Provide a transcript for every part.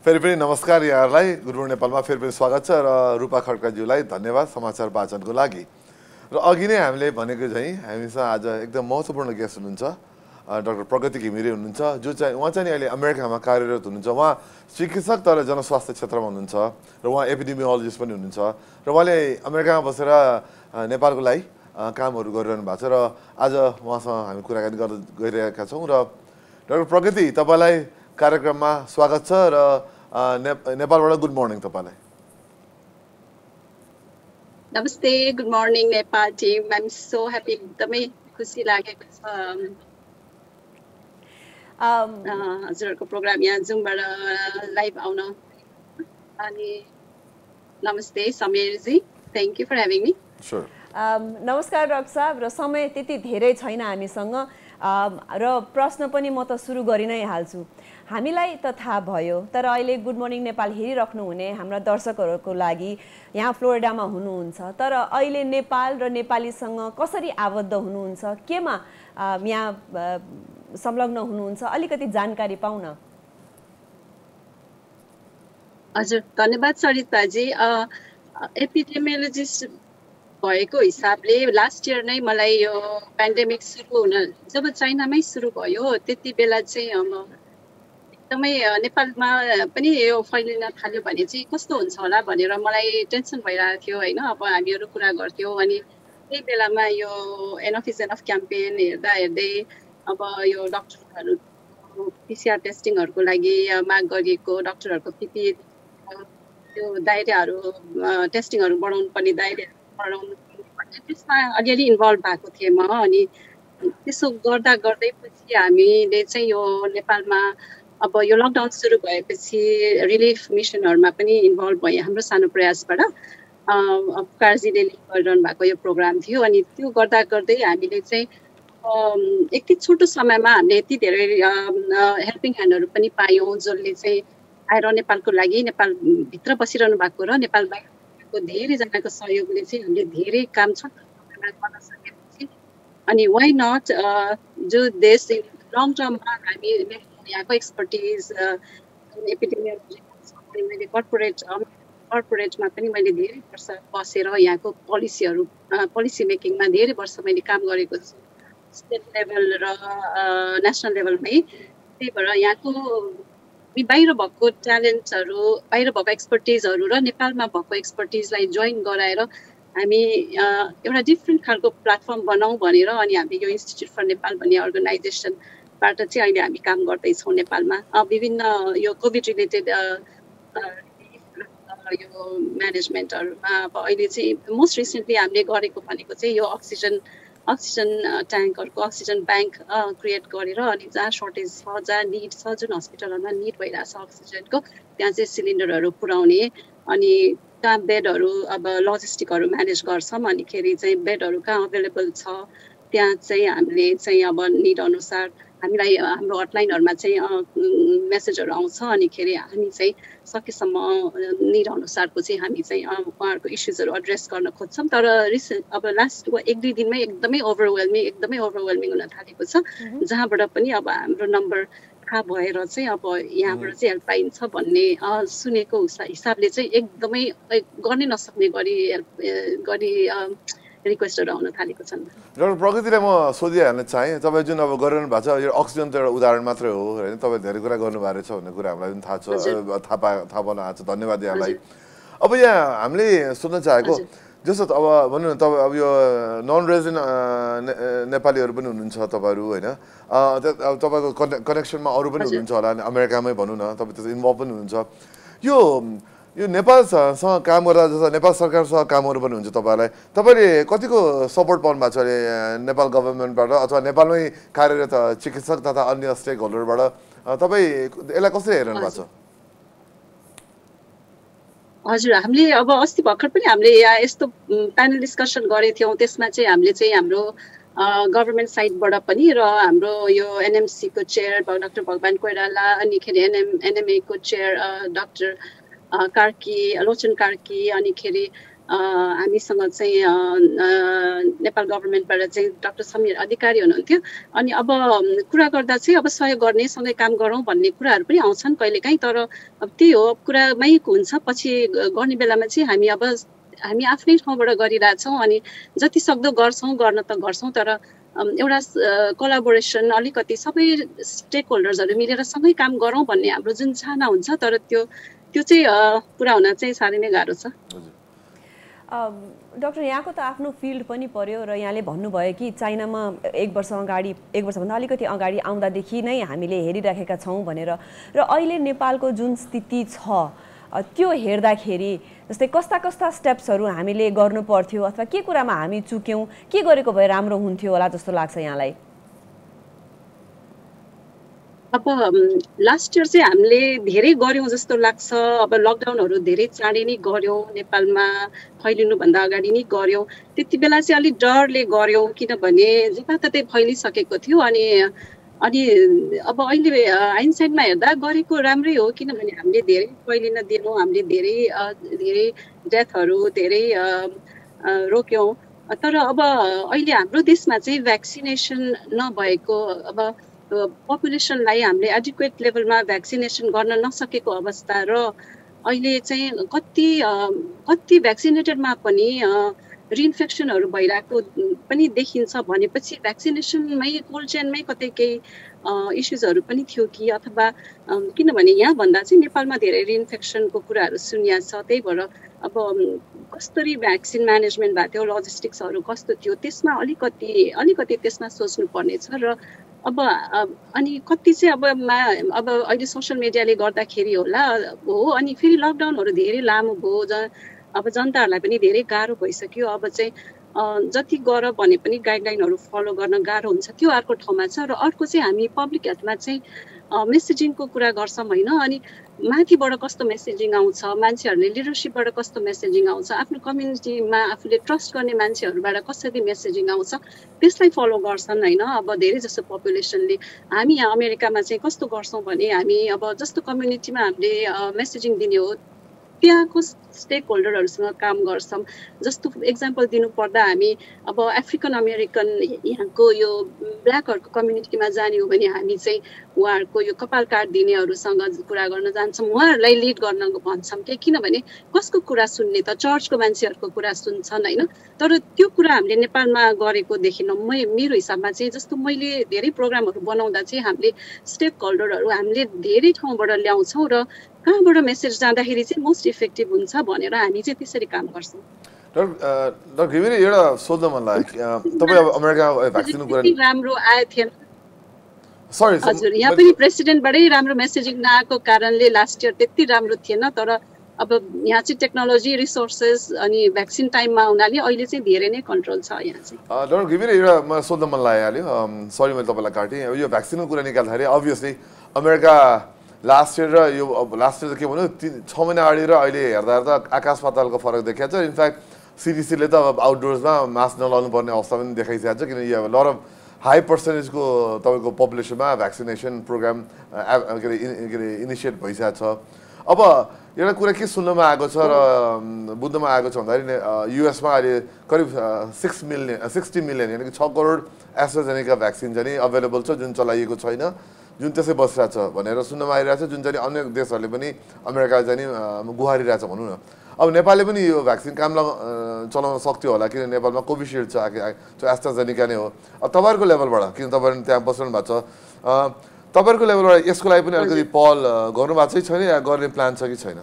फेरि पनि नमस्कार यहाँहरूलाई गुड मर्निङ नेपालमा फेरि पनि स्वागत छ र रूपा खड्काज्यूलाई धन्यवाद समाचार वाचनको लागि। र अघि नै हामीले भनेको चाहिँ हामीसँग आज एकदम महत्त्वपूर्ण गेस्ट हुनुहुन्छ डाक्टर प्रगति घिमिरे हुनुहुन्छ, जो चाहिँ उहाँ चाहिँ अहिले अमेरिकामा कार्यरत हुनुहुन्छ। उहाँ चिकित्सक तर जनस्वास्थ्य क्षेत्रमा हुनुहुन्छ र उहाँ एपिडेमियोलोजिस्ट पनि हुनुहुन्छ र उहाँले अमेरिकामा बसेर नेपालको लागि कामहरू गरिरहनु भएको छ र आज उहाँसँग हामी कुराकानी गरिरहेका छौँ। र डाक्टर प्रगति, तपाईँलाई कार्यक्रममा स्वागत छ र नेपालबाट गुड मर्निङ तपाईँलाई। नमस्ते, good morning Nepal team. I am so happy, एकदमै खुसी लागेको छ हजुरहरूको प्रोग्राम यहाँ जुमबाट लाइभ आउन। अनि नमस्ते Samir ji, thank you for having me. नमस्कार डाक्टर साहब। र समय त्यति धेरै छैन हामीसँग र प्रश्न पनि म त सुरु गरि नै हाल्छु। हामीलाई त थाहा भयो, तर अहिले गुड मर्निङ नेपाल हेरिराख्नु हुने हाम्रा दर्शकहरूको लागि यहाँ फ्लोरिडामा हुनुहुन्छ, तर अहिले नेपाल र नेपालीसँग कसरी आबद्ध हुनुहुन्छ, केमा यहाँ संलग्न हुनुहुन्छ, अलिकति जानकारी पाउन। हजुर, धन्यवाद सरिताजी। एपिडेमियोलोजिस्ट भएको हिसाबले लास्ट इयर नै मलाई यो पेन्डेमिक सुरु हुन, जब चाइनामै सुरु भयो त्यति बेला चाहिँ एकदमै नेपालमा पनि यो फैलिन थाल्यो भने चाहिँ कस्तो हुन्छ होला भनेर मलाई टेन्सन भइरहेको थियो होइन। अब हामीहरू कुरा गर्थ्यौँ अनि त्यही बेलामा यो एनफ इज एनफ क्याम्पेन हेर्दा हेर्दै अब यो डक्टरहरू पिसिआर टेस्टिङहरूको लागि माग गरिएको, डक्टरहरूको पिपी त्यो दायराहरू टेस्टिङहरू बढाउनु पर्ने, दायरा बढाउनु पर्ने, त्यसमा अलिअलि इन्भल्भ भएको थिएँ म। अनि त्यसो गर्दा गर्दै पछि हामीले चाहिँ यो नेपालमा अब यो लकडाउन सुरु भएपछि रिलिफ मिसनहरूमा पनि इन्भल्भ भएँ हाम्रो सानो प्रयासबाट। कारजीले लिड गरिरहनु भएको यो प्रोग्राम थियो। अनि त्यो गर्दा गर्दै हामीले चाहिँ यति छोटो समयमा हामीले यति धेरै हेल्पिङ ह्यान्डहरू पनि पायौँ, जसले चाहिँ आएर नेपालको लागि, नेपालभित्र बसिरहनु भएको र नेपाल बाहिरको धेरैजनाको सहयोगले चाहिँ हामीले धेरै काम छोटो समयमा गर्न सकेपछि अनि वाइ नट जो देश लङ टर्ममा हामी यहाँको एक्सपर्टिज एपिडेमियोलोजी मैले कर्पोरेटमा पनि मैले धेरै वर्ष बसेर यहाँको पोलिसी मेकिङमा धेरै वर्ष मैले काम गरेको छु, स्टेट लेभल र नेसनल लेभलमै। त्यही भएर यहाँको बाहिर भएको ट्यालेन्ट्सहरू, बाहिर भएको एक्सपर्टिजहरू र नेपालमा भएको एक्सपर्टिजलाई जोइन गराएर हामी एउटा डिफ्रेन्ट खालको प्लेटफर्म बनाऊँ भनेर अनि हामी यो इन्स्टिट्युट फर नेपाल भन्ने अर्गनाइजेसनबाट चाहिँ अहिले हामी काम गर्दैछौँ नेपालमा विभिन्न यो कोभिड रिलेटेड यो म्यानेजमेन्टहरूमा। अब अहिले चाहिँ मोस्ट रिसेन्टली हामीले गरेको भनेको चाहिँ यो अक्सिजन ट्याङ्कहरूको अक्सिजन ब्याङ्क क्रिएट गरेर अनि जहाँ सर्टेज छ, जहाँ निड छ, जुन हस्पिटलहरूमा निड भइरहेछ अक्सिजनको, त्यहाँ चाहिँ सिलिन्डरहरू पुर्याउने अनि कहाँ बेडहरू अब लजिस्टिकहरू म्यानेज गर्छौँ। अनिखेरि चाहिँ बेडहरू कहाँ अभाइलेबल छ त्यहाँ चाहिँ हामीले चाहिँ अब निड अनुसार हामीलाई हाम्रो हटलाइनहरूमा चाहिँ मेसेजहरू आउँछ। अनिखेरि हामी चाहिँ सकेसम्म निड अनुसारको चाहिँ हामी चाहिँ उहाँहरूको इस्युजहरू एड्रेस गर्न खोज्छौँ। तर अब लास्ट 1-2 दिनमै एकदमै ओभरवेल्मिङ हुन थालेको छ, जहाँबाट पनि अब हाम्रो नम्बर थाहा भएर चाहिँ अब यहाँबाट चाहिँ हेल्प पाइन्छ भन्ने सुनेको हिसाबले चाहिँ एकदमै गर्नै नसक्ने गरी रिक्वेस्टहरू आउन थालेको छन्। डाक्टर प्रगतिलाई म सोधिहाल्न चाहेँ, तपाईँ जुन अब गरिरहनु भएको छ यो अक्सिजन त एउटा उदाहरण मात्रै हो होइन, तपाईँ धेरै कुरा गर्नुभएको रहेछ भन्ने कुरा हामीलाई पनि थाहा छ, थाहा पाउन आएको छ, धन्यवाद यहाँलाई। अब यहाँ हामीले सोध्न चाहेको जस्तो अब भनौँ न, तपाईँ अब यो नन रेजिडेन्ट नेपालीहरू पनि हुनुहुन्छ तपाईँहरू होइन, तपाईँको कनेक्सनमा अरू पनि हुनुहुन्छ होला, अमेरिकामै भनौँ न, तपाईँ त्यसमा इन्भल्भ पनि हुनुहुन्छ। यो नेपालसँग काम गर्दा जस्तो नेपाल सरकारसँग कामहरू पनि हुन्छ तपाईँलाई, तपाईँले कतिको सपोर्ट पाउनु भएको छ अहिले नेपाल गभर्मेन्टबाट अथवा नेपालमै कार्यरत चिकित्सक तथा अन्य स्टेक होल्डरबाट, तपाईँ यसलाई कसरी हेर्नु भएको छ? हजुर, हामीले अब अस्ति भर्खर पनि हामीले यहाँ यस्तो प्यानल डिस्कसन गरेको थियौँ। त्यसमा चाहिँ हामीले चाहिँ हाम्रो गभर्मेन्ट साइडबाट पनि र हाम्रो यो एनएमसीको चेयर डाक्टर भगवान कोइराला, अनिखेरि एनएमएको चेयर डाक्टर कार्की, लोचन कार्की, अनिखेरि हामीसँग चाहिँ नेपाल गभर्मेन्टबाट चाहिँ डाक्टर समीर अधिकारी हुनुहुन्थ्यो अनि अब कुरा गर्दा चाहिँ अब सहयोग गर्ने सँगै काम गरौँ भन्ने कुराहरू पनि आउँछन् कहिलेकाहीँ तर अब त्यही हो कुरामै हुन्छ पछि गर्ने बेलामा चाहिँ हामी आफ्नै ठाउँबाट गरिरहेछौँ अनि जति सक्दो गर्छौँ गर्न त गर्छौँ तर एउटा कोलाबोरेसन अलिकति सबै स्टेक होल्डर्सहरू मिलेर सँगै काम गरौँ भन्ने हाम्रो जुन चाहना हुन्छ तर त्यो चाहिँ पुरा हुन चाहिँ साह्रै नै गाह्रो छ। डाक्टर यहाँको त आफ्नो फिल्ड पनि पर्यो र यहाँले भन्नुभयो कि चाइनामा एक वर्षभन्दा अलिकति अगाडि आउँदादेखि नै हामीले हेरिराखेका छौँ भनेर र अहिले नेपालको जुन स्थिति छ त्यो हेर्दाखेरि जस्तै कस्ता स्टेप्सहरू हामीले गर्नु पर्थ्यो अथवा के कुरामा हामी चुक्यौँ के गरेको भए राम्रो हुन्थ्यो होला जस्तो लाग्छ यहाँलाई? अब लास्ट इयर चाहिँ हामीले धेरै गऱ्यौँ जस्तो लाग्छ। अब लकडाउनहरू धेरै चाँडै नै गऱ्यौँ नेपालमा फैलिनुभन्दा अगाडि नै गऱ्यौँ। त्यति बेला चाहिँ अलिक डरले गऱ्यौँ किनभने जताततै फैलिसकेको थियो अनि अब अहिले हाइन्डसाइडमा हेर्दा गरेको राम्रै हो किनभने हामीले धेरै फैलिन दिएनौँ, हामीले धेरै डेथहरू धेरै रोक्यौँ। तर अब अहिले हाम्रो देशमा चाहिँ भ्याक्सिनेसन नभएको अब पपुलेसनलाई हामीले एडिक्वेट लेभलमा भ्याक्सिनेसन गर्न नसकेको अवस्था र अहिले चाहिँ कति भ्याक्सिनेटेडमा पनि रिइन्फेक्सनहरू भइरहेको पनि देखिन्छ भनेपछि भ्याक्सिनेसनमै कोल्ड चेनमै कतै केही इस्युजहरू पनि थियो कि अथवा किनभने यहाँभन्दा चाहिँ नेपालमा धेरै रिइन्फेक्सनको कुराहरू सुनिया छ त्यही भएर अब कसरी भ्याक्सिन म्यानेजमेन्ट भएको थियो लजिस्टिक्सहरू कस्तो थियो त्यसमा अलिकति त्यसमा सोच्नु पर्नेछ र अब अनि कति चाहिँ अब अहिले सोसियल मिडियाले गर्दाखेरि होला हो अनि फेरि लकडाउनहरू धेरै लामो भयो अब जनताहरूलाई पनि धेरै गाह्रो भइसक्यो। अब चाहिँ जति गर भने पनि गाइडलाइनहरू फलो गर्न गाह्रो हुन्छ त्यो अर्को ठाउँमा छ र अर्को चाहिँ हामी पब्लिक हेल्थमा चाहिँ मेसेजिङको कुरा गर्छौँ होइन अनि माथिबाट कस्तो मेसेजिङ आउँछ मान्छेहरूले लिडरसिपबाट कस्तो मेसेजिङ आउँछ आफ्नो कम्युनिटीमा आफूले ट्रस्ट गर्ने मान्छेहरूबाट कसरी मेसेजिङ आउँछ त्यसलाई फलो गर्छन् होइन। अब धेरै जस्तो पपुलेसनले हामी यहाँ अमेरिकामा चाहिँ कस्तो गर्छौँ भने हामी अब जस्तो कम्युनिटीमा हामीले मेसेजिङ दिने हो त्यहाँको स्टेक होल्डरहरूसँग काम गर्छौँ। जस्तो एक्जाम्पल दिनुपर्दा हामी अब अफ्रिकन अमेरिकन यहाँको यो ब्ल्याकहरूको कम्युनिटीमा जाने हो भने हामी चाहिँ उहाँहरूको यो कपाल काट दिनेहरूसँग कुरा गर्न जान्छौँ, उहाँहरूलाई लिड गर्न भन्छौँ कि किनभने कसको कुरा सुन्ने त चर्चको मान्छेहरूको कुरा सुन्छन् होइन। तर त्यो कुरा हामीले नेपालमा गरेको देखिनँ मेरो हिसाबमा चाहिँ जस्तो मैले धेरै प्रोग्रामहरू बनाउँदा चाहिँ हामीले स्टेक होल्डरहरू हामीले धेरै ठाउँबाट ल्याउँछौँ र कहाँबाट मेसेज जाँदाखेरि चाहिँ मोस्ट इफेक्टिभ हुन्छ भनेर हामी चाहिँ त्यसरी काम गर्छौँ। डाक्टर घिमिरे एउटा सोध्न मन लाग्यो तपाईँ अब अमेरिकामा भ्याक्सिनको कुरा राम्रो आएको थिएन सरी हजुर यहाँ पनि प्रेसिडेन्टबाटै राम्रो मेसेजिङ नआएको कारणले लास्ट इयर त्यति राम्रो थिएन तर अब यहाँ चाहिँ टेक्नोलोजी रिसोर्सेस अनि भ्याक्सिन टाइममा हुनाले अहिले चाहिँ धेरै नै कन्ट्रोल छ यहाँ चाहिँ। डाक्टर घिमिरे एउटा मलाई सोध्न मन लागिहाल्यो सरी मैले तपाईँलाई काटेँ यो भ्याक्सिनको कुरा निकाल्दाखेरि अभियसली अमेरिका लास्ट इयर र यो लास्ट इयर त के भन्यो 6 महिना अगाडि र अहिले हेर्दा आकाश पातालको फरक देखाएको छ। इनफ्याक्ट सिडिसीले त अब आउटडोर्समा मास्क नलाउनु पर्ने अवस्था पनि देखाइसकेको छ किनकि अब लट अफ हाई पर्सेन्टेजको तपाईँको पपुलेसनमा भ्याक्सिनेसन प्रोग्राम के अरे इनिसिएट भइसकेको छ। अब एउटा कुरा के सुन्नमा आएको छ र बुझ्नमा आएको छ भन्दाखेरि युएसमा अहिले करिब 60 मिलियन यानि कि 6 करोड एस्ट्राजेनेका भ्याक्सिन चाहिँ अभाइलेबल छ जुन चलाइएको छैन जुन त्यसै बसिरहेछ भनेर सुन्नमा आइरहेछ जुन चाहिँ अन्य देशहरूले पनि अमेरिका चाहिँ गुहारिरहेछ भनौँ न। अब नेपालले पनि यो भ्याक्सिन काम चलाउन सक्थ्यो होला किन नेपालमा कोभिसिल्ड छ त्यो एस्ट्राजेनेका नै हो। अब तपाईँहरूको लेभलबाट किन तपाईँ त्यहाँ बस्नु भएको छ तपाईँहरूको लेभलबाट यसको लागि पनि अलिकति पहल गर्नुभएको चाहिँ छैन या गर्ने प्लान छ कि छैन?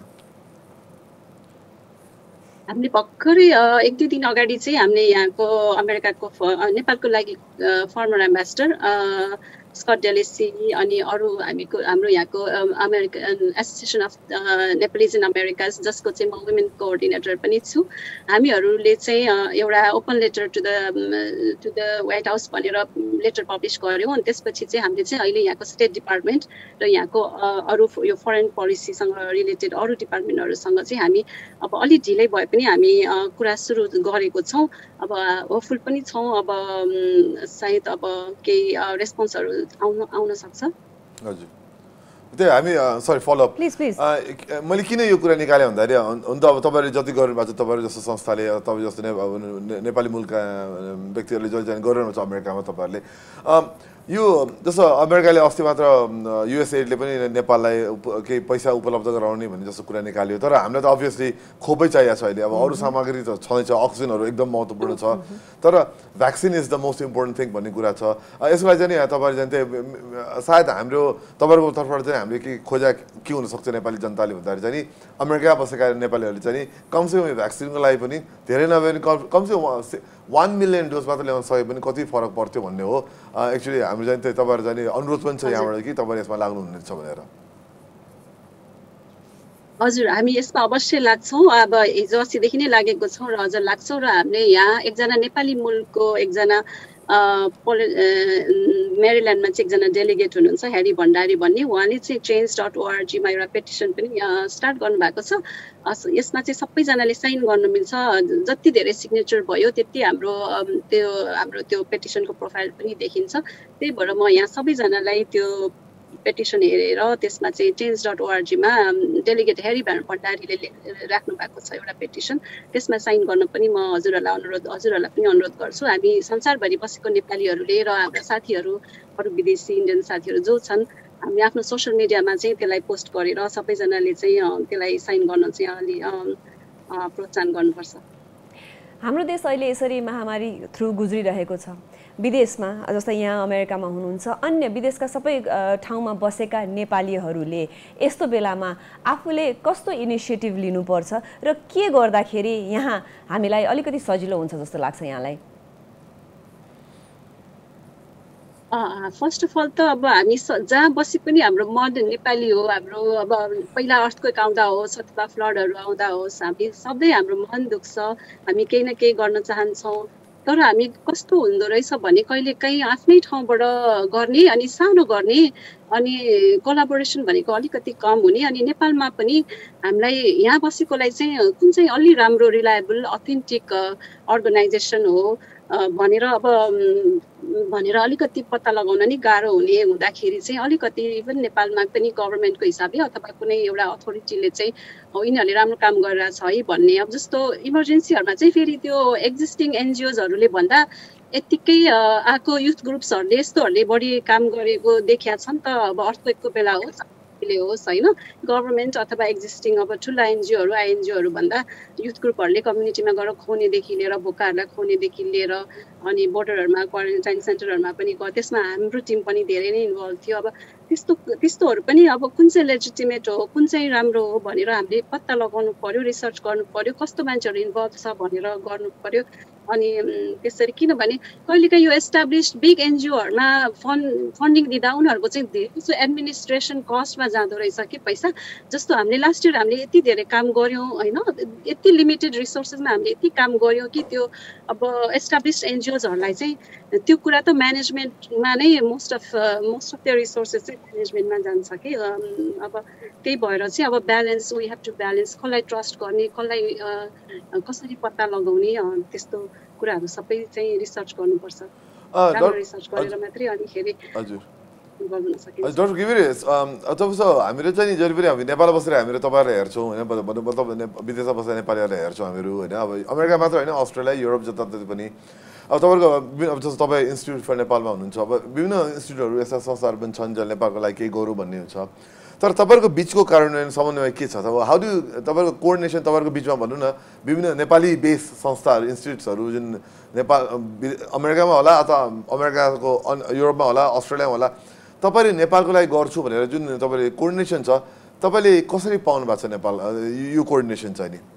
हामीले भर्खरै 1-2 दिन अगाडि चाहिँ हामीले यहाँको अमेरिकाको नेपालको लागि फर्मर एम्बेसडर स्कट डेलेसी अनि अरू हाम्रो यहाँको American association of Nepalese in Americas जसको चाहिँ म वुमेन कोअर्डिनेटर पनि छु हामीहरूले चाहिँ एउटा open letter to the White House भनेर लेटर पब्लिस गर्यौँ अनि त्यसपछि चाहिँ हामीले चाहिँ अहिले यहाँको स्टेट डिपार्टमेन्ट र यहाँको अरू यो फरेन पोलिसीसँग रिलेटेड अरू डिपार्टमेन्टहरूसँग चाहिँ हामी अब अलि ढिलै भए पनि हामी कुरा सुरु गरेको छौँ। अब होपफुल पनि छौँ अब सायद अब केही रेस्पोन्सहरू आउन सक्छ। हजुर त्यही हामी सरी फलोअप प्लिज मैले किन यो कुरा निकालेँ भन्दाखेरि हुन त अब तपाईँले जति गर्नुभएको छ तपाईँहरू जस्तो संस्थाले तपाईँ जस्तो नेपाली मूलका व्यक्तिहरूले जहिले जाने गरिरहनु छ अमेरिकामा तपाईँहरूले यो जस्तो अमेरिकाले अस्ति मात्र युएसएडले पनि नेपाललाई केही पैसा उपलब्ध गराउने भन्ने जस्तो कुरा निकाल्यो तर हामीलाई त अभियसली खोपै चाहिएको छ अहिले अब अरू सामग्री त छँदैछ अक्सिजनहरू एकदम महत्त्वपूर्ण छ तर vaccine is the most important thing भन्ने कुरा छ यसको लागि चाहिँ तपाईँहरू चाहिँ त्यही सायद हाम्रो तपाईँहरूको तर्फबाट चाहिँ हामीले के खोजा के हुनसक्छ नेपाली जनताले भन्दाखेरि चाहिँ अमेरिका बसेका नेपालीहरूले चाहिँ कमसेकम भ्याक्सिनको लागि पनि धेरै नभए पनि कमसेकम 1 मिलियन डोज मात्र ल्याउन सके पनि कति फरक पर्थ्यो भन्ने हो एक्चुअली हाम्रो चाहिँ त्यही तपाईँहरू चाहिँ अनुरोध पनि छ यहाँबाट कि तपाईँहरू यसमा लाग्नुहुनेछ भनेर हजुर हामी यसमा अवश्य लाग्छौँ अब हिजो अस्तिदेखि नै लागेको छौँ र अझ लाग्छौँ र हामीले यहाँ एकजना नेपाली मूलको एकजना मेरील्यान्डमा चाहिँ एकजना डेलिगेट हुनुहुन्छ ह्यारी भण्डारी भन्ने उहाँले चाहिँ change.org मा एउटा पेटिसन पनि स्टार्ट गर्नुभएको छ यसमा चाहिँ सबैजनाले साइन गर्नु मिल्छ जति धेरै सिग्नेचर भयो त्यति हाम्रो त्यो पेटिसनको प्रोफाइल पनि देखिन्छ त्यही भएर म यहाँ सबैजनालाई त्यो पेटिसन हेरेर त्यसमा चाहिँ change.org मा डेलिगेट ह्यारी भण्डारीले राख्नु भएको छ एउटा पेटिसन त्यसमा साइन गर्न पनि म हजुरहरूलाई पनि अनुरोध गर्छु हामी संसारभरि बसेको नेपालीहरूले र हाम्रा साथीहरू अरू विदेशी इन्डियन साथीहरू जो छन् हामी आफ्नो सोसियल मिडियामा चाहिँ त्यसलाई पोस्ट गरेर सबैजनाले चाहिँ त्यसलाई साइन गर्न चाहिँ अलि प्रोत्साहन गर्नुपर्छ हाम्रो देश अहिले यसरी महामारी थ्रु गुज्रिरहेको छ विदेशमा जस्तै यहाँ अमेरिकामा हुनुहुन्छ अन्य विदेशका सबै ठाउँमा बसेका नेपालीहरूले यस्तो बेलामा आफूले कस्तो इनिसिएटिभ लिनुपर्छ र के गर्दाखेरि यहाँ हामीलाई अलिकति सजिलो हुन्छ जस्तो लाग्छ यहाँलाई फर्स्ट अफ अल त अब हामी जहाँ बसे पनि हाम्रो मर्डन नेपाली हो हाम्रो अब पहिला अर्थक्वेक आउँदा होस् अथवा फ्लडहरू आउँदा होस् हामी सधैँ हाम्रो मन दुख्छ हामी केही न केही गर्न चाहन्छौँ तर हामी कस्तो हुँदो रहेछ भने कहिलेकाहीँ आफ्नै ठाउँबाट गर्ने अनि सानो गर्ने अनि कोलाबोरेसन भनेको अलिकति कम हुने अनि नेपालमा पनि हामीलाई यहाँ बसेकोलाई चाहिँ कुन चाहिँ अलि राम्रो रिलायबल अथेन्टिक अर्गनाइजेसन हो भनेर अलिकति पत्ता लगाउन नि गाह्रो हुने हुँदाखेरि चाहिँ अलिकति इभन नेपालमा पनि गभर्मेन्टको हिसाबले अथवा कुनै एउटा अथोरिटीले चाहिँ यिनीहरूले राम्रो काम गरिरहेको छ है भन्ने अब जस्तो इमर्जेन्सीहरूमा चाहिँ फेरि त्यो एक्जिस्टिङ एनजिओजहरूले भन्दा यत्तिकै आएको युथ ग्रुप्सहरूले यस्तोहरूले बढी काम गरेको देखिया छन् त अब अर्थक्वेकको बेला होस् होस् होइन गभर्मेन्ट अथवा एक्जिस्टिङ अब ठुला एनजिओहरू आइएनजिओहरू भन्दा युथ ग्रुपहरूले कम्युनिटीमा गएर खोनेदेखि लिएर भोकाहरूलाई खोनेदेखि लिएर अनि बोर्डरहरूमा क्वारेन्टाइन सेन्टरहरूमा पनि गयो त्यसमा हाम्रो टिम पनि धेरै नै इन्भल्भ थियो अब त्यस्तोहरू पनि अब कुन चाहिँ लेजिटिमेट हो कुन चाहिँ राम्रो हो भनेर हामीले पत्ता लगाउनु पर्यो रिसर्च गर्नु पर्यो कस्तो मान्छेहरू इन्भल्भ छ भनेर गर्नु पर्यो अनि त्यसरी किनभने कहिलेकाहीँ यो एस्टाब्लिस्ड बिग एनजिओहरूमा फन्डिङ दिँदा उनीहरूको चाहिँ धेरै एडमिनिस्ट्रेसन कस्टमा जाँदो रहेछ कि पैसा जस्तो हामीले लास्ट इयर हामीले यति धेरै काम गऱ्यौँ होइन यति लिमिटेड रिसोर्सेसमा हामीले यति काम गऱ्यौँ कि त्यो अब एस्टाब्लिस्ड एनजिओजहरूलाई चाहिँ त्यो कुरा त म्यानेजमेन्टमा नै मोस्ट अफ त्यो रिसोर्सेस चाहिँ म्यानेजमेन्टमा जान्छ कि अब त्यही भएर चाहिँ अब balance we have to balance कसलाई ट्रस्ट गर्ने कसलाई कसरी पत्ता लगाउने त्यस्तो कुराहरू सबै चाहिँ रिसर्च गर्नुपर्छ रिसर्च गरेर मात्रै अनिखेरि डाक्टर घिमिरे हामीले चाहिँ जहिले पनि हामी नेपाल बसेर हामीले तपाईँहरूलाई हेर्छौँ होइन मतलब विदेशमा बसेर नेपालीहरूलाई हेर्छौँ हामीहरू होइन अब अमेरिका मात्र होइन अस्ट्रेलिया युरोप जताततै पनि अब तपाईँहरूको अब जस्तो तपाईँ इन्स्टिट्युट फर नेपालमा हुनुहुन्छ अब विभिन्न इन्स्टिट्युटहरू यस्ता संस्थाहरू पनि छन् जसले नेपालको लागि केही गरौँ भन्ने हुन्छ तर तपाईँहरूको बिचको कार्यान्वयन समन्वय के छ अब हाउ डु तपाईँहरूको कोअर्डिनेसन तपाईँहरूको बिचमा भनौँ न विभिन्न नेपाली बेस संस्थाहरू इन्स्टिट्युट्सहरू जुन नेपाल अमेरिकामा होला अथवा अमेरिकाको युरोपमा होला अस्ट्रेलियामा होला तपाईँले नेपालको लागि गर्छु भनेर जुन तपाईँले कोअर्डिनेसन छ तपाईँले कसरी पाउनु भएको छ नेपाल यो कोअर्डिनेसन चाहिँ नि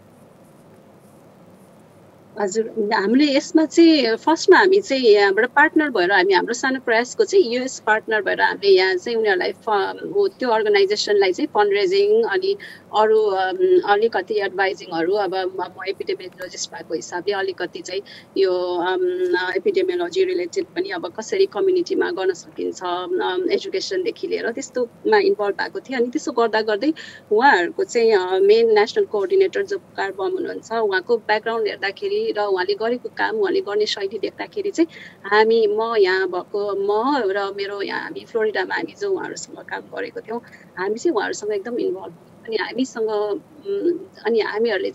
हजुर हामीले यसमा चाहिँ फर्स्टमा हामी चाहिँ यहाँबाट पार्टनर भएर हामी हाम्रो सानो प्रयासको चाहिँ युएस पार्टनर भएर हामीले यहाँ चाहिँ उनीहरूलाई त्यो अर्गनाइजेसनलाई चाहिँ फन्ड रेजिङ अनि अरू अलिकति एडभाइजिङहरू अब म एपिडेमियोलोजिस्ट भएको हिसाबले अलिकति चाहिँ यो एपिडेमियोलोजी रिलेटेड पनि अब कसरी कम्युनिटीमा गर्न सकिन्छ एजुकेसनदेखि लिएर त्यस्तोमा इन्भल्भ भएको थियो अनि त्यसो गर्दा गर्दै उहाँहरूको चाहिँ मेन नेसनल कोअर्डिनेटर जो कार्बम हुनुहुन्छ उहाँको ब्याकग्राउन्ड हेर्दाखेरि र उहाँले गरेको काम उहाँले गर्ने शैली देख्दाखेरि चाहिँ म यहाँ भएको म र मेरो यहाँ हामी फ्लोरिडामा हामी जो उहाँहरूसँग काम गरेको थियौँ हामी चाहिँ उहाँहरूसँग एकदम इन्भल्भ अनि हामीसँग अनि हामीहरूले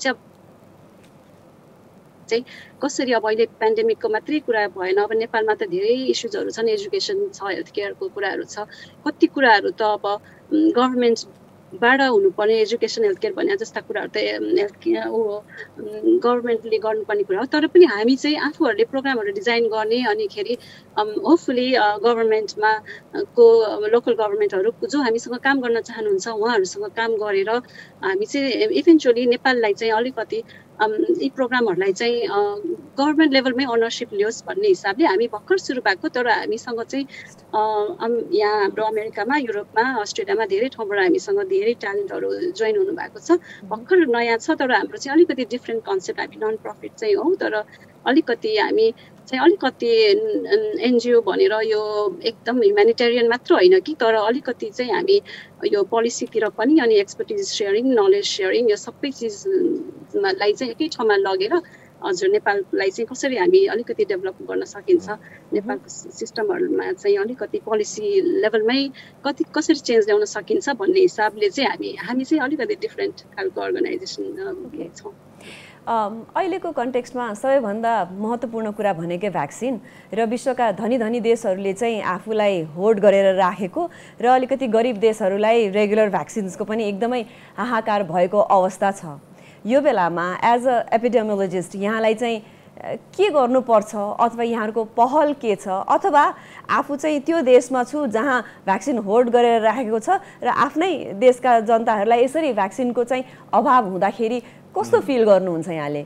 चाहिँ कसरी अब अहिले पेन्डेमिकको मात्रै कुरा भएन अब नेपालमा त धेरै इस्युजहरू छन् एजुकेसन छ हेल्थ केयरको कुराहरू छ कति कुराहरू त अब गभर्मेन्टबाट हुनुपर्ने एजुकेसन हेल्थ केयर भने जस्ता कुराहरू त हेल्थ केयर गभर्मेन्टले गर्नुपर्ने कुरा हो तर पनि हामी चाहिँ आफूहरूले प्रोग्रामहरू डिजाइन गर्ने अनिखेरि होपफुली गभर्मेन्टमा को लोकल गभर्मेन्टहरू जो हामीसँग काम गर्न चाहनुहुन्छ उहाँहरूसँग काम गरेर हामी चाहिँ इभेन्चुअली नेपाललाई चाहिँ अलिकति यी प्रोग्रामहरूलाई चाहिँ गभर्मेन्ट लेभलमै ओनरसिप लियोस् भन्ने हिसाबले हामी भर्खर सुरु भएको तर हामीसँग चाहिँ यहाँ हाम्रो अमेरिकामा युरोपमा अस्ट्रेलियामा धेरै ठाउँबाट हामीसँग धेरै ट्यालेन्टहरू जोइन हुनुभएको छ भर्खर नयाँ छ तर हाम्रो चाहिँ अलिकति डिफ्रेन्ट कन्सेप्ट हामी नन प्रफिट चाहिँ हौ तर अलिकति हामी चाहिँ अलिकति एनजिओ भनेर यो एकदम ह्युमेनिटेरियन मात्र होइन कि तर अलिकति चाहिँ हामी यो पोलिसीतिर पनि अनि एक्सपर्टिज सेयरिङ नलेज सेयरिङ यो सबै चिजलाई चाहिँ एकै ठाउँमा लगेर हजुर नेपाललाई चाहिँ कसरी हामी अलिकति डेभलप गर्न सकिन्छ नेपालको सिस्टमहरूमा चाहिँ अलिकति पोलिसी लेभलमै कसरी चेन्ज ल्याउन सकिन्छ भन्ने हिसाबले चाहिँ हामी चाहिँ अलिकति डिफ्रेन्ट खालको अर्गनाइजेसन छौँ अहिलेको कन्टेक्स्टमा सबैभन्दा महत्त्वपूर्ण कुरा भनेकै भ्याक्सिन र विश्वका धनी धनी देशहरूले चाहिँ आफूलाई होल्ड गरेर राखेको र अलिकति गरिब देशहरूलाई रेगुलर भ्याक्सिन्सको पनि एकदमै हाहाकार भएको अवस्था छ यो बेलामा एज अ एपिडेमियोलोजिस्ट यहाँलाई चाहिँ के गर्नुपर्छ अथवा यहाँहरूको पहल के छ अथवा आफू चाहिँ त्यो देशमा छु जहाँ भ्याक्सिन होल्ड गरेर राखेको छ र आफ्नै देशका जनताहरूलाई यसरी भ्याक्सिनको चाहिँ अभाव हुँदाखेरि कस्तो फिल गर्नुहुन्छ यहाँले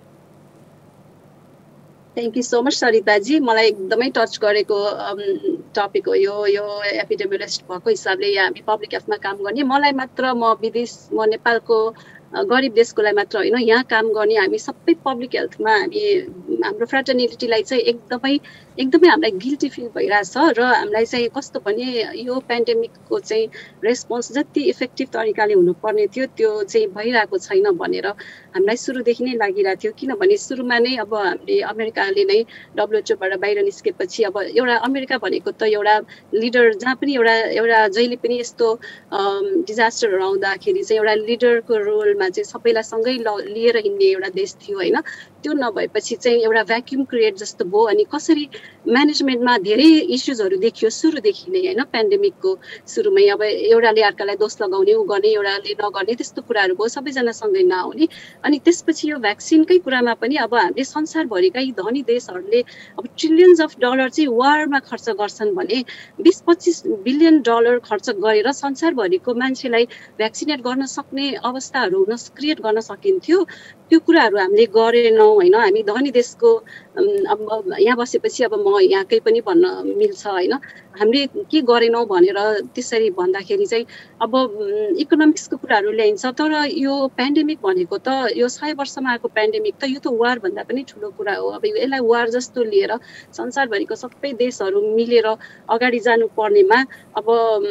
thank you so much Sarita ji मलाई एकदमै टच गरेको टपिक हो यो एपिडेमियोलोजिस्ट भएको हिसाबले यहाँ हामी पब्लिक हेल्थमा काम गर्ने मलाई मात्र म नेपालको गरिब देशकोलाई मात्र होइन यहाँ काम गर्ने हामी सबै पब्लिक हेल्थमा हाम्रो फ्रेटर्निटीलाई चाहिँ एकदमै हामीलाई गिल्टी फिल भइरहेछ र हामीलाई चाहिँ कस्तो भने यो पेन्डेमिकको चाहिँ रेस्पोन्स जति इफेक्टिभ तरिकाले हुनुपर्ने थियो त्यो चाहिँ भइरहेको छैन भनेर हामीलाई सुरुदेखि नै लागिरहेको थियो किनभने सुरुमा नै अब हामीले अमेरिकाले नै डब्लुएचओबाट बाहिर निस्केपछि अब एउटा अमेरिका भनेको त एउटा लिडर जहाँ पनि एउटा जहिले पनि यस्तो डिजास्टरहरू आउँदाखेरि चाहिँ एउटा लिडरको रोलमा चाहिँ सबैलाई सँगै लिएर हिँड्ने एउटा देश थियो होइन त्यो नभएपछि चाहिँ एउटा भ्याक्युम क्रिएट जस्तो भयो अनि कसरी म्यानेजमेन्टमा धेरै इस्युजहरू देखियो सुरुदेखि नै होइन पेन्डेमिकको सुरुमै अब एउटाले अर्कालाई दोष लगाउने उ गर्ने एउटाले नगर्ने त्यस्तो कुराहरू भयो सबैजनासँगै नआउने अनि त्यसपछि यो भ्याक्सिनकै कुरामा पनि अब हामीले संसारभरिकै धनी देशहरूले अब ट्रिलियन्स अफ डलर चाहिँ वारमा खर्च गर्छन् भने 20-25 बिलियन डलर खर्च गरेर संसारभरिको मान्छेलाई भ्याक्सिनेट गर्न सक्ने अवस्थाहरू क्रिएट गर्न सकिन्थ्यो त्यो कुराहरू हामीले गरेनौँ होइन हामी धनी देशको अब यहाँ बसेपछि अब म यहाँकै पनि भन्न मिल्छ होइन हामीले के गरेनौँ भनेर त्यसरी भन्दाखेरि चाहिँ अब इकोनोमिक्सको कुराहरू ल्याइन्छ तर यो पेन्डेमिक भनेको त यो 100 वर्षमा आएको पेन्डेमिक त यो त वार भन्दा पनि ठुलो कुरा हो अब यसलाई वार जस्तो लिएर संसारभरिको सबै देशहरू मिलेर अगाडि जानुपर्नेमा अब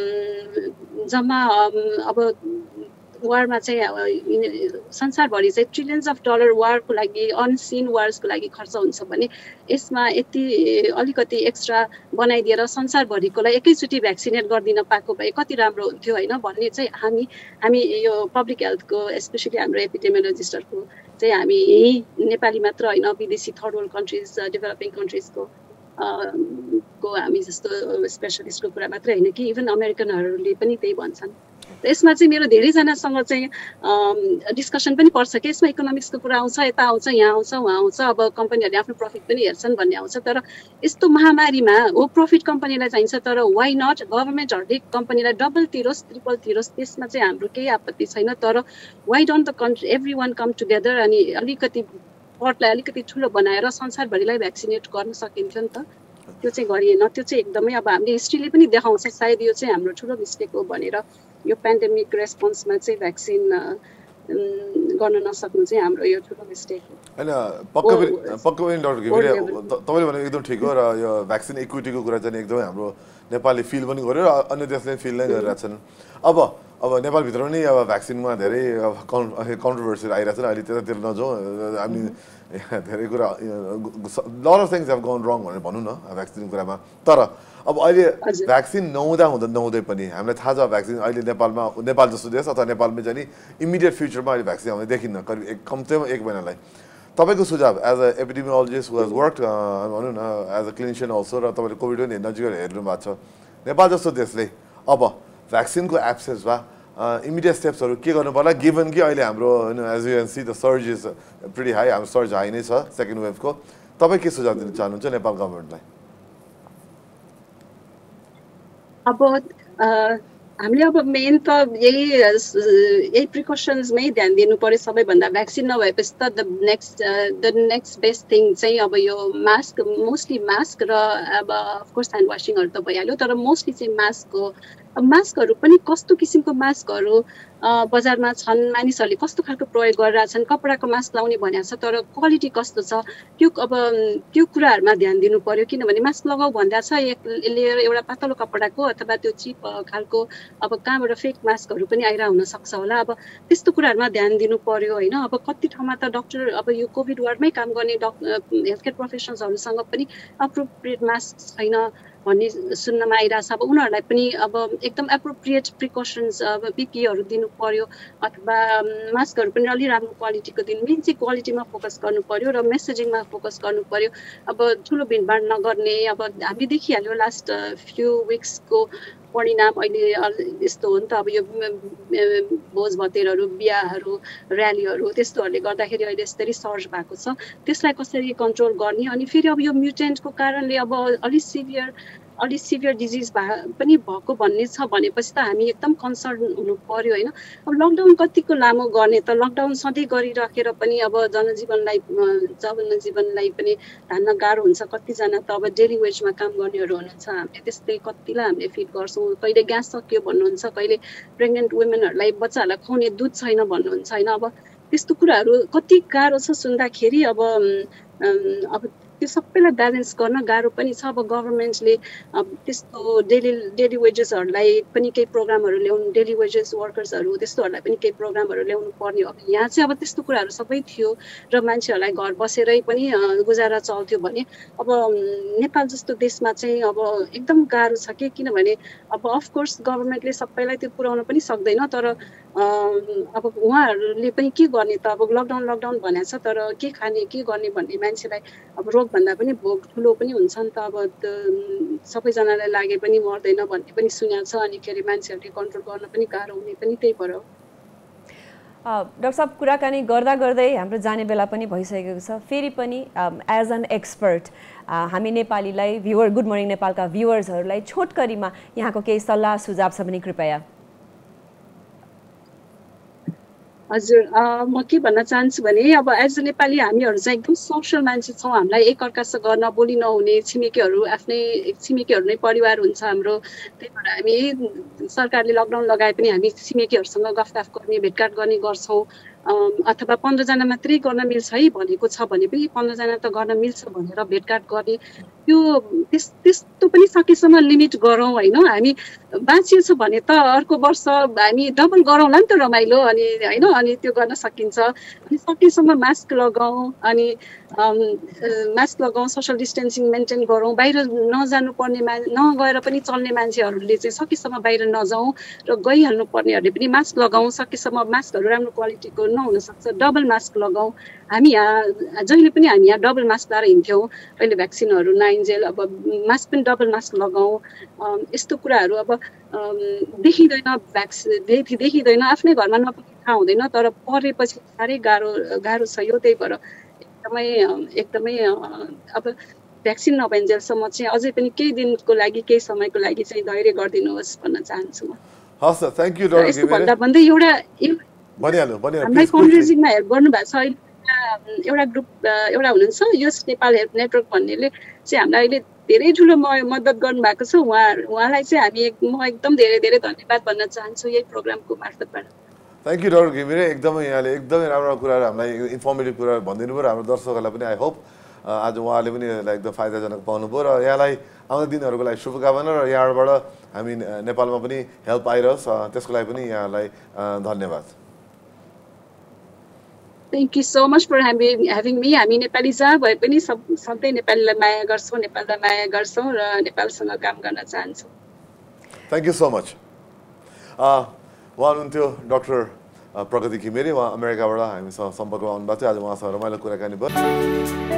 जम्मा अब वारमा चाहिँ संसारभरि चाहिँ ट्रिलियन्स अफ डलर वारको लागि अनसिन वार्सको लागि खर्च हुन्छ भने यसमा यति अलिकति एक्स्ट्रा बनाइदिएर संसारभरिकोलाई एकैचोटि भ्याक्सिनेट गरिदिन पाएको भए कति राम्रो हुन्थ्यो होइन भन्ने चाहिँ हामी यो पब्लिक हेल्थको स्पेसली हाम्रो एपिडेमियोलोजिस्टहरूको चाहिँ हामी यही नेपाली मात्र होइन विदेशी थर्ड वर्ल्ड कन्ट्रिज डेभलपिङ कन्ट्रिजको हामी जस्तो स्पेसलिस्टको कुरा मात्रै होइन कि इभन अमेरिकनहरूले पनि त्यही भन्छन् यसमा चाहिँ मेरो धेरैजनासँग चाहिँ डिस्कसन पनि पर्छ कि यसमा इकोनोमिक्सको कुरा आउँछ यता आउँछ यहाँ आउँछ उहाँ आउँछ अब कम्पनीहरूले आफ्नो प्रफिट पनि हेर्छन् भन्ने आउँछ तर यस्तो महामारीमा हो प्रफिट कम्पनीलाई चाहिन्छ तर वाइ नट गभर्मेन्टहरूले कम्पनीलाई डबल तिरोस् ट्रिपल तिरोस् त्यसमा चाहिँ हाम्रो केही आपत्ति छैन तर why don't the country every one come together अनि अलिकति पटलाई अलिकति ठुलो बनाएर संसारभरिलाई भ्याक्सिनेट गर्न सकिन्थ्यो नि त त्यो चाहिँ गरिएन त्यो चाहिँ एकदमै अब हामीले हिस्ट्रीले पनि देखाउँछ सायद यो चाहिँ हाम्रो ठुलो मिस्टेक हो भनेर यो पेन्डेमिक रेस्पोन्समा चाहिँ भ्याक्सिन गर्न नसक्नु चाहिँ हाम्रो यो ठुलो मिस्टेक हो हैन पक्कै पनि डाक्टर घिमिरे तपाईले भनेको एकदम ठिक हो र यो भ्याक्सिन इक्विटीको कुरा चाहिँ एकदमै हाम्रो नेपालले फिल पनि गर्यो र अन्य देशले फिल नै गरिरहेछन् अब अब नेपालभित्र पनि अब भ्याक्सिनमा धेरै कन्ट्रोभर्सीहरू आइरहेको छ अहिले त्यतातिर नजाउँ हामी धेरै कुरा lot of things have gone wrong भनेर भनौँ न भ्याक्सिनको कुरामा तर अब अहिले भ्याक्सिन नहुँदै पनि हामीलाई थाहा छ भ्याक्सिन अहिले नेपाल जस्तो देश अथवा नेपालमै चाहिँ नि इमिडिएट फ्युचरमा अहिले भ्याक्सिन आउने देखिन्न करिब कम्तीमा 1 महिनालाई तपाईँको सुझाव as a epidemiologist was work भनौँ न एज अ क्लिनिसियन अल्सो र तपाईँले कोभिड पनि नजिकै हेर्नु भएको छ नेपाल जस्तो देशले अब भ्याक्सिनको एब्सेन्स वा इमिडिएट स्टेप्सहरू के गर्नु पर्ला गिभन कि अहिले हाम्रो as you can see the surge is pretty high हाम्रो सर्ज हाई नै छ सेकेन्ड वेभको तपाईँ के सुझाव दिन चाहनुहुन्छ नेपाल गभर्मेन्टलाई अब हामीले अब मेन त यही प्रिकसन्समै ध्यान दिनु पर्यो सबैभन्दा भ्याक्सिन नभएपछि त द नेक्स्ट बेस्ट थिङ चाहिँ अब यो मास्क मोस्टली मास्क र अब अफकोर्स ह्यान्ड वासिङहरू त भइहाल्यो तर मोस्टली चाहिँ मास्कहरू पनि कस्तो किसिमको मास्कहरू बजारमा छन् मानिसहरूले कस्तो खालको प्रयोग गरिरहेछन् कपडाको मास्क लाउने भनेको छ तर क्वालिटी कस्तो छ त्यो कुराहरूमा ध्यान दिनु पर्यो किनभने मास्क लगाऊ भन्दा छ लिएर एउटा पातलो कपडाको अथवा त्यो चिप खालको अब कहाँबाट फेक मास्कहरू पनि आइरहेको हुनसक्छ होला अब त्यस्तो कुराहरूमा ध्यान दिनु पर्यो होइन अब कति ठाउँमा त डक्टर अब यो कोभिड वार्डमै काम गर्ने हेल्थ केयर प्रोफेसनल्सहरूसँग पनि अप्रोप्रिएट मास्क छैन भन्ने सुन्नमा आइरहेछ अब उनीहरूलाई पनि अब एकदम एप्रोप्रिएट प्रिकसन्स अब पिपिईहरू दिनु पर्यो अथवा मास्कहरू पनि अलि राम्रो क्वालिटीको दिनु मेन चाहिँ क्वालिटीमा फोकस गर्नु पर्यो र मेसेजिङमा फोकस गर्नु पर्यो अब ठुलो भिडभाड नगर्ने अब हामी देखिहाल्यो लास्ट फ्यु विक्सको परिणाम अहिले यस्तो हो नि त अब यो भोज भतेरहरू बिहाहरू र्यालीहरू त्यस्तोहरूले गर्दाखेरि अहिले यसरी सर्ज भएको छ त्यसलाई कसरी कन्ट्रोल गर्ने अनि फेरि अब यो म्युटेन्टको कारणले अब अलि सिभियर डिजिज पनि भएको भन्ने छ भनेपछि त हामी एकदम कन्सर्न हुनु पर्यो होइन अब लकडाउन कतिको लामो गर्ने त लकडाउन सधैँ गरिराखेर पनि अब जनजीवनलाई पनि धान्न गाह्रो हुन्छ कतिजना त अब डेली वेजमा काम गर्नेहरू हुनुहुन्छ हामीले त्यस्तै कतिलाई हामीले फिड गर्छौँ कहिले ग्यास सक्यो भन्नुहुन्छ कहिले प्रेग्नेन्ट वुमेनहरूलाई बच्चाहरूलाई खुवाउने दुध छैन भन्नुहुन्छ होइन अब त्यस्तो कुराहरू कति गाह्रो छ सुन्दाखेरि अब त्यो सबैलाई ब्यालेन्स गर्न गाह्रो पनि छ अब गभर्मेन्टले त्यस्तो डेली वेजेसहरूलाई पनि केही प्रोग्रामहरू ल्याउनु डेली वेजेस वर्कर्सहरू त्यस्तोहरूलाई पनि केही प्रोग्रामहरू ल्याउनु पर्ने अब यहाँ चाहिँ अब त्यस्तो कुराहरू सबै थियो र मान्छेहरूलाई घर बसेरै पनि गुजारा चल्थ्यो भने अब नेपाल जस्तो देशमा चाहिँ अब एकदम गाह्रो छ किनभने अब अफकोर्स गभर्मेन्टले सबैलाई त्यो पुर्याउन पनि सक्दैन तर अब उहाँहरूले पनि के गर्ने त अब लकडाउन भनेको छ तर के खाने के गर्ने भन्ने मान्छेलाई अब रोगभन्दा पनि भोग ठुलो पनि हुन्छ नि त अब सबैजनालाई लागे पनि मर्दैन भन्ने पनि सुनेको छ अनि के अरे मान्छेहरूले कन्ट्रोल गर्न पनि गाह्रो हुने पनि त्यही भएर हो डाक्टर साहब कुराकानी गर्दा गर्दै हाम्रो जाने बेला पनि भइसकेको छ फेरि पनि एज एन एक्सपर्ट हामी नेपालीलाई गुड मर्निङ नेपालका भ्युअर्सहरूलाई छोटकरीमा यहाँको केही सल्लाह सुझाव छ भने कृपया हजुर म के भन्न चाहन्छु भने अब एज अ नेपाली हामीहरू चाहिँ एकदम सोसल मान्छे छौँ हामीलाई एकअर्कासँग नबोली नहुने छिमेकीहरू आफ्नै छिमेकीहरू नै परिवार हुन्छ हाम्रो त्यही भएर हामी सरकारले लकडाउन लगाए पनि हामी छिमेकीहरूसँग गफगाफ गर्ने भेटघाट गर्ने गर्छौँ अथवा 15 जना मात्रै गर्न मिल्छ है भनेको छ भने पनि 15 जना त गर्न मिल्छ भनेर भेटघाट गर्ने त्यो त्यस्तो पनि सकेसम्म लिमिट गरौँ होइन हामी बाँचिएछ भने त अर्को वर्ष हामी डबल गरौँला नि त रमाइलो अनि होइन अनि त्यो गर्न सकिन्छ अनि सकेसम्म मास्क लगाउँ अनि मास्क लगाउँ सोसल डिस्टेन्सिङ मेन्टेन गरौँ बाहिर नजानु पर्ने नगएर पनि चल्ने मान्छेहरूले चाहिँ सकेसम्म बाहिर नजाउँ र गइहाल्नु पर्नेहरूले पनि मास्क लगाउँ सकेसम्म मास्कहरू राम्रो क्वालिटीको नहुन सक्छ डबल मास्क लगाउँ हामी यहाँ जहिले पनि हामी यहाँ डबल मास्क लगाएर हिँड्थ्यौँ अहिले भ्याक्सिनहरू नआइन्जेल अब मास्क पनि डबल मास्क लगाउँ यस्तो कुराहरू अब देखिँदैन आफ्नै घरमा नपुग्ने थाहा हुँदैन तर परेपछि साह्रै गाह्रो छ यो त्यही भएर एकदमै अब भ्याक्सिन नभइन्जेलसम्म चाहिँ अझै पनि केही दिनको लागि केही समयको लागि चाहिँ धैर्य गरिदिनुहोस् भन्न चाहन्छु म हस् थ्यांक यू डक्टर गिमिरे भन्दै हामीलाई फन्ड रेजिङमा हेल्प गर्नुभएको छ एउटा ग्रुप एउटा हुनुहुन्छ यस नेपाल हेल्प नेटवर्क भन्नेले चाहिँ हामीलाई अहिले धेरै ठुलो मद्दत गर्नुभएको छ उहाँलाई चाहिँ म एकदम धेरै धेरै धन्यवाद भन्न चाहन्छु यही प्रोग्रामको मार्फतबाट थ्यांक यू डक्टर गिमिरे एकदमै यहाँले एकदमै राम्रो कुराहरू हामीलाई इन्फर्मेटिभ कुराहरू भनिदिनु भयो र हाम्रो दर्शकहरूलाई पनि आई होप आज उहाँले पनि एकदम फाइदाजनक पाउनुभयो र यहाँलाई आउँदा दिनहरूको लागि शुभकामना र यहाँबाट हामी नेपालमा पनि हेल्प पाइरहोस् त्यसको लागि पनि यहाँलाई धन्यवाद। Thank you so much for having me. हामी नेपाली जहाँ भए पनि सधैँ नेपालीलाई माया गर्छौँ, नेपाललाई माया गर्छौँ र नेपालसँग काम गर्न चाहन्छौँ। Thank you so much. उहाँ हुनुहुन्थ्यो डाक्टर प्रगति घिमिरे, उहाँ अमेरिकाबाट हामीसँग सम्पर्कमा आउनुभएको थियो। आज उहाँसँग रमाइलो कुराकानी भयो।